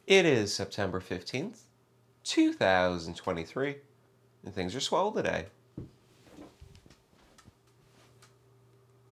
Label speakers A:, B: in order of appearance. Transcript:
A: It is September 15th, 2023, and things are swell today.